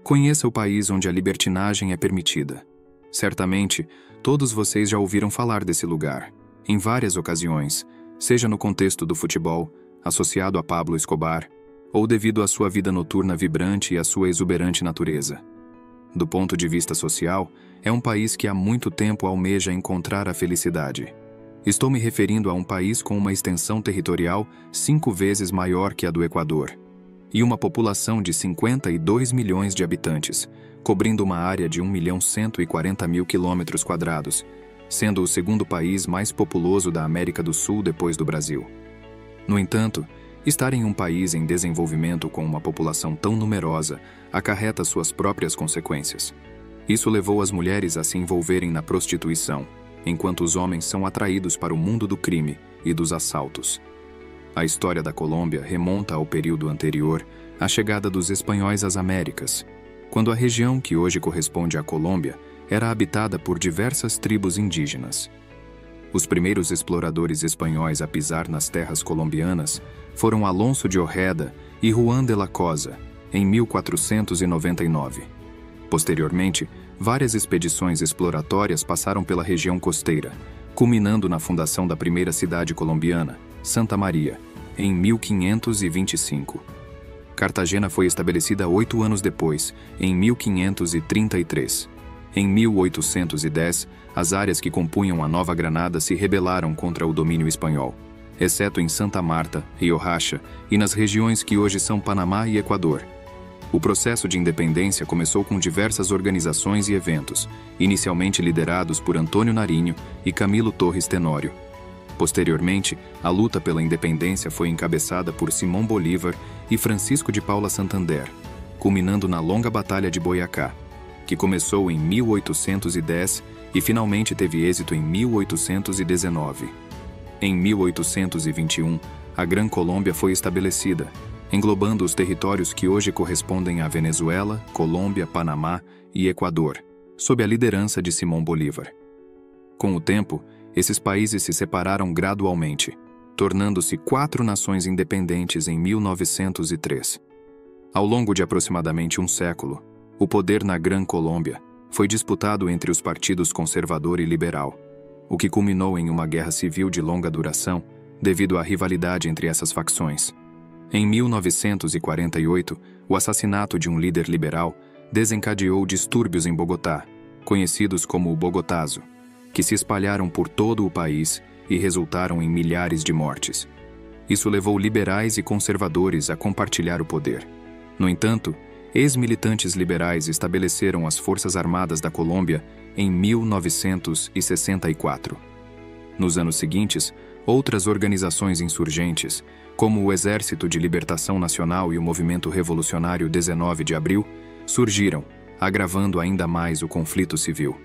Conheça o país onde a libertinagem é permitida. Certamente, todos vocês já ouviram falar desse lugar, em várias ocasiões, seja no contexto do futebol, associado a Pablo Escobar, ou devido à sua vida noturna vibrante e à sua exuberante natureza. Do ponto de vista social, é um país que há muito tempo almeja encontrar a felicidade. Estou me referindo a um país com uma extensão territorial 5 vezes maior que a do Equador, e uma população de 52 milhões de habitantes, cobrindo uma área de 1.140.000 km², sendo o segundo país mais populoso da América do Sul depois do Brasil. No entanto, estar em um país em desenvolvimento com uma população tão numerosa acarreta suas próprias consequências. Isso levou as mulheres a se envolverem na prostituição, enquanto os homens são atraídos para o mundo do crime e dos assaltos. A história da Colômbia remonta ao período anterior à chegada dos espanhóis às Américas, quando a região que hoje corresponde à Colômbia era habitada por diversas tribos indígenas. Os primeiros exploradores espanhóis a pisar nas terras colombianas foram Alonso de Ojeda e Juan de la Cosa, em 1499. Posteriormente, várias expedições exploratórias passaram pela região costeira, culminando na fundação da primeira cidade colombiana, Santa Maria, em 1525. Cartagena foi estabelecida 8 anos depois, em 1533. Em 1810, as áreas que compunham a Nova Granada se rebelaram contra o domínio espanhol, exceto em Santa Marta, Riohacha e nas regiões que hoje são Panamá e Equador. O processo de independência começou com diversas organizações e eventos, inicialmente liderados por Antônio Nariño e Camilo Torres Tenório. Posteriormente, a luta pela independência foi encabeçada por Simão Bolívar e Francisco de Paula Santander, culminando na longa Batalha de Boyacá, que começou em 1810 e finalmente teve êxito em 1819. Em 1821, a Gran Colômbia foi estabelecida, englobando os territórios que hoje correspondem à Venezuela, Colômbia, Panamá e Equador, sob a liderança de Simão Bolívar. Com o tempo, esses países se separaram gradualmente, tornando-se 4 nações independentes em 1903. Ao longo de aproximadamente um século, o poder na Gran Colômbia foi disputado entre os partidos conservador e liberal, o que culminou em uma guerra civil de longa duração devido à rivalidade entre essas facções. Em 1948, o assassinato de um líder liberal desencadeou distúrbios em Bogotá, conhecidos como o Bogotazo, que se espalharam por todo o país e resultaram em milhares de mortes. Isso levou liberais e conservadores a compartilhar o poder. No entanto, ex-militantes liberais estabeleceram as Forças Armadas da Colômbia em 1964. Nos anos seguintes, outras organizações insurgentes, como o Exército de Libertação Nacional e o Movimento Revolucionário 19 de Abril, surgiram, agravando ainda mais o conflito civil.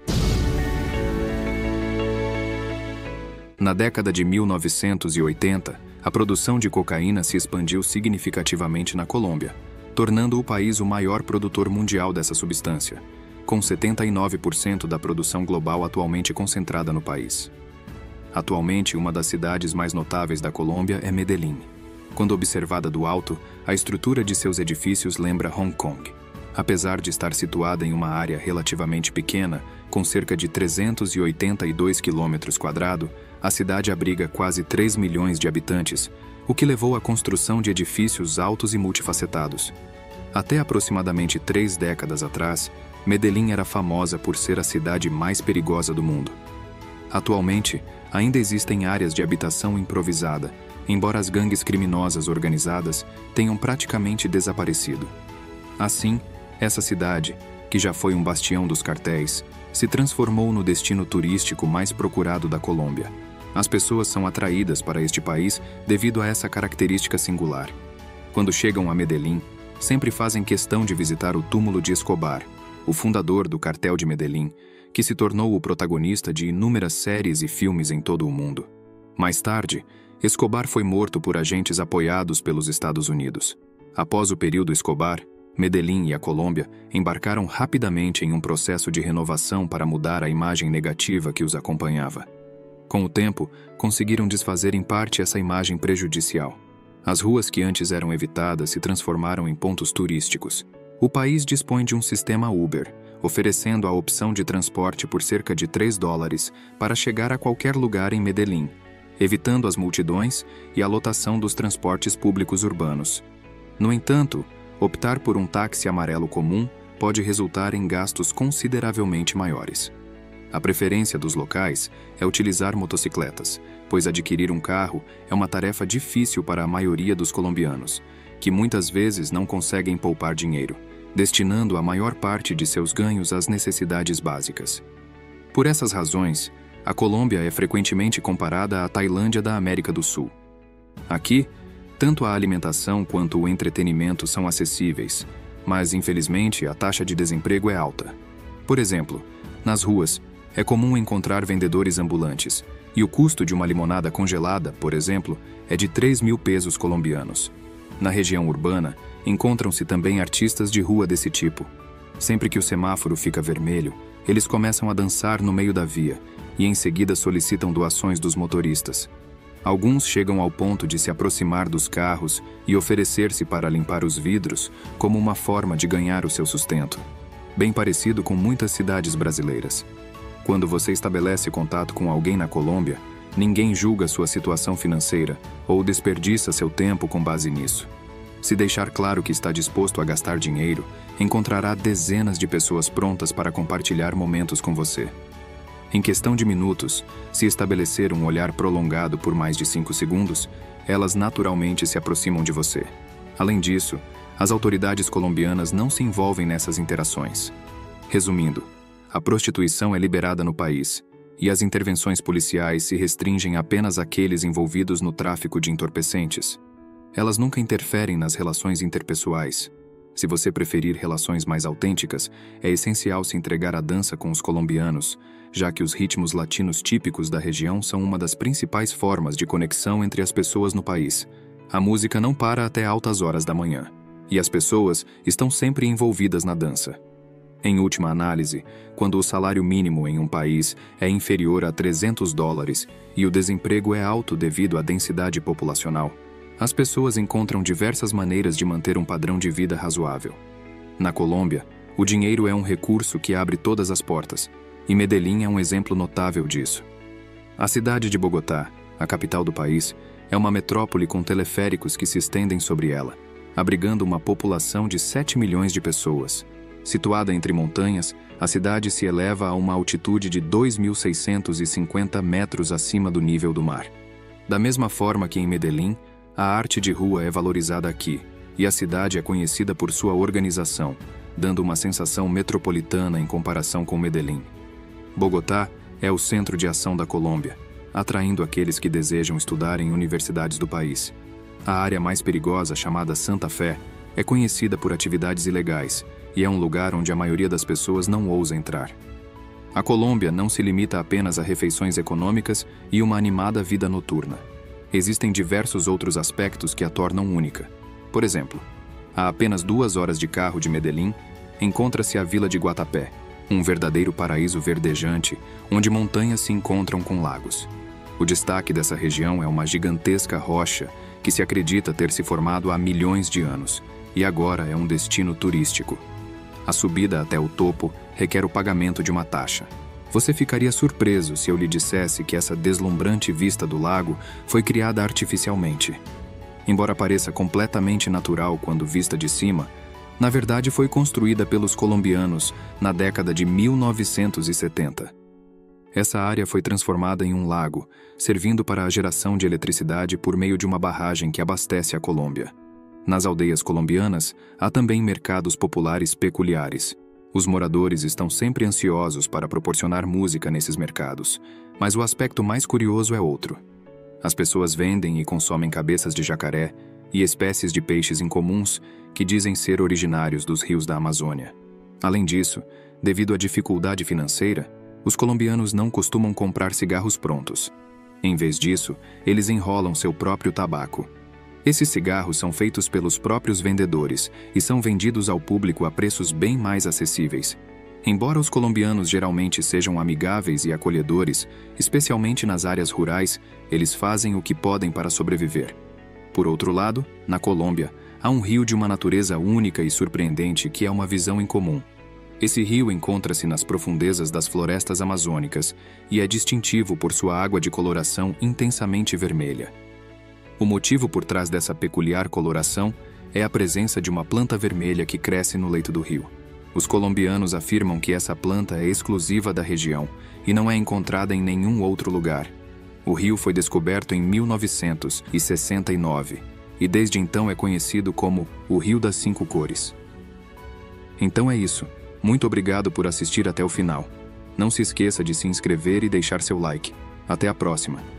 Na década de 1980, a produção de cocaína se expandiu significativamente na Colômbia, tornando o país o maior produtor mundial dessa substância, com 79% da produção global atualmente concentrada no país. Atualmente, uma das cidades mais notáveis da Colômbia é Medellín. Quando observada do alto, a estrutura de seus edifícios lembra Hong Kong. Apesar de estar situada em uma área relativamente pequena, com cerca de 382 km², a cidade abriga quase 3 milhões de habitantes, o que levou à construção de edifícios altos e multifacetados. Até aproximadamente 3 décadas atrás, Medellín era famosa por ser a cidade mais perigosa do mundo. Atualmente, ainda existem áreas de habitação improvisada, embora as gangues criminosas organizadas tenham praticamente desaparecido. Assim, essa cidade, que já foi um bastião dos cartéis, se transformou no destino turístico mais procurado da Colômbia. As pessoas são atraídas para este país devido a essa característica singular. Quando chegam a Medellín, sempre fazem questão de visitar o túmulo de Escobar, o fundador do cartel de Medellín, que se tornou o protagonista de inúmeras séries e filmes em todo o mundo. Mais tarde, Escobar foi morto por agentes apoiados pelos Estados Unidos. Após o período Escobar, Medellín e a Colômbia embarcaram rapidamente em um processo de renovação para mudar a imagem negativa que os acompanhava. Com o tempo, conseguiram desfazer em parte essa imagem prejudicial. As ruas que antes eram evitadas se transformaram em pontos turísticos. O país dispõe de um sistema Uber, oferecendo a opção de transporte por cerca de $3 para chegar a qualquer lugar em Medellín, evitando as multidões e a lotação dos transportes públicos urbanos. No entanto, optar por um táxi amarelo comum pode resultar em gastos consideravelmente maiores. A preferência dos locais é utilizar motocicletas, pois adquirir um carro é uma tarefa difícil para a maioria dos colombianos, que muitas vezes não conseguem poupar dinheiro, destinando a maior parte de seus ganhos às necessidades básicas. Por essas razões, a Colômbia é frequentemente comparada à Tailândia da América do Sul. Aqui, tanto a alimentação quanto o entretenimento são acessíveis, mas, infelizmente, a taxa de desemprego é alta. Por exemplo, nas ruas, é comum encontrar vendedores ambulantes, e o custo de uma limonada congelada, por exemplo, é de 3.000 pesos colombianos. Na região urbana, encontram-se também artistas de rua desse tipo. Sempre que o semáforo fica vermelho, eles começam a dançar no meio da via e em seguida solicitam doações dos motoristas. Alguns chegam ao ponto de se aproximar dos carros e oferecer-se para limpar os vidros como uma forma de ganhar o seu sustento. Bem parecido com muitas cidades brasileiras. Quando você estabelece contato com alguém na Colômbia, ninguém julga sua situação financeira ou desperdiça seu tempo com base nisso. Se deixar claro que está disposto a gastar dinheiro, encontrará dezenas de pessoas prontas para compartilhar momentos com você. Em questão de minutos, se estabelecer um olhar prolongado por mais de 5 segundos, elas naturalmente se aproximam de você. Além disso, as autoridades colombianas não se envolvem nessas interações. Resumindo, a prostituição é liberada no país, e as intervenções policiais se restringem apenas àqueles envolvidos no tráfico de entorpecentes. Elas nunca interferem nas relações interpessoais. Se você preferir relações mais autênticas, é essencial se entregar à dança com os colombianos, já que os ritmos latinos típicos da região são uma das principais formas de conexão entre as pessoas no país. A música não para até altas horas da manhã, e as pessoas estão sempre envolvidas na dança. Em última análise, quando o salário mínimo em um país é inferior a $300 e o desemprego é alto devido à densidade populacional, as pessoas encontram diversas maneiras de manter um padrão de vida razoável. Na Colômbia, o dinheiro é um recurso que abre todas as portas, e Medellín é um exemplo notável disso. A cidade de Bogotá, a capital do país, é uma metrópole com teleféricos que se estendem sobre ela, abrigando uma população de 7 milhões de pessoas. Situada entre montanhas, a cidade se eleva a uma altitude de 2.650 metros acima do nível do mar. Da mesma forma que em Medellín, a arte de rua é valorizada aqui, e a cidade é conhecida por sua organização, dando uma sensação metropolitana em comparação com Medellín. Bogotá é o centro de ação da Colômbia, atraindo aqueles que desejam estudar em universidades do país. A área mais perigosa, chamada Santa Fé, é conhecida por atividades ilegais, e é um lugar onde a maioria das pessoas não ousa entrar. A Colômbia não se limita apenas a refeições econômicas e uma animada vida noturna. Existem diversos outros aspectos que a tornam única. Por exemplo, a apenas 2 horas de carro de Medellín, encontra-se a Vila de Guatapé, um verdadeiro paraíso verdejante, onde montanhas se encontram com lagos. O destaque dessa região é uma gigantesca rocha que se acredita ter se formado há milhões de anos, e agora é um destino turístico. A subida até o topo requer o pagamento de uma taxa. Você ficaria surpreso se eu lhe dissesse que essa deslumbrante vista do lago foi criada artificialmente. Embora pareça completamente natural quando vista de cima, na verdade foi construída pelos colombianos na década de 1970. Essa área foi transformada em um lago, servindo para a geração de eletricidade por meio de uma barragem que abastece a Colômbia. Nas aldeias colombianas, há também mercados populares peculiares. Os moradores estão sempre ansiosos para proporcionar música nesses mercados, mas o aspecto mais curioso é outro. As pessoas vendem e consomem cabeças de jacaré e espécies de peixes incomuns que dizem ser originários dos rios da Amazônia. Além disso, devido à dificuldade financeira, os colombianos não costumam comprar cigarros prontos. Em vez disso, eles enrolam seu próprio tabaco. Esses cigarros são feitos pelos próprios vendedores e são vendidos ao público a preços bem mais acessíveis. Embora os colombianos geralmente sejam amigáveis e acolhedores, especialmente nas áreas rurais, eles fazem o que podem para sobreviver. Por outro lado, na Colômbia, há um rio de uma natureza única e surpreendente que é uma visão em comum. Esse rio encontra-se nas profundezas das florestas amazônicas e é distintivo por sua água de coloração intensamente vermelha. O motivo por trás dessa peculiar coloração é a presença de uma planta vermelha que cresce no leito do rio. Os colombianos afirmam que essa planta é exclusiva da região e não é encontrada em nenhum outro lugar. O rio foi descoberto em 1969 e desde então é conhecido como o Rio das Cinco Cores. Então é isso. Muito obrigado por assistir até o final. Não se esqueça de se inscrever e deixar seu like. Até a próxima.